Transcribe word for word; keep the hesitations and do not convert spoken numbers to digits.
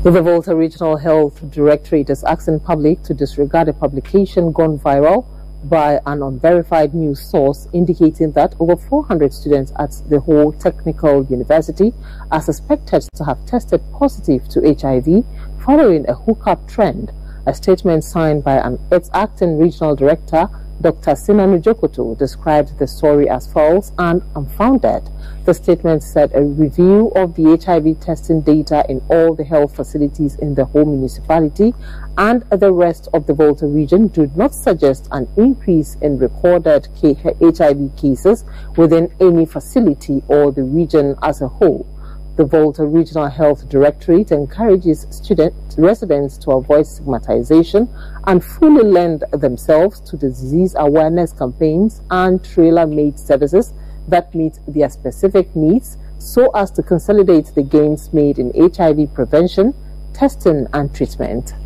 The Volta Regional Health Directorate is asking public to disregard a publication gone viral by an unverified news source indicating that over four hundred students at the Ho Technical University are suspected to have tested positive to H I V following a hookup trend. A statement signed by an, its acting regional director, Doctor Sinanu Jokoto, described the story as false and unfounded. The statement said a review of the H I V testing data in all the health facilities in the whole municipality and the rest of the Volta region do not suggest an increase in recorded H I V cases within any facility or the region as a whole. The Volta Regional Health Directorate encourages student residents to avoid stigmatization and fully lend themselves to the disease awareness campaigns and trailer-made services that meet their specific needs so as to consolidate the gains made in H I V prevention, testing and treatment.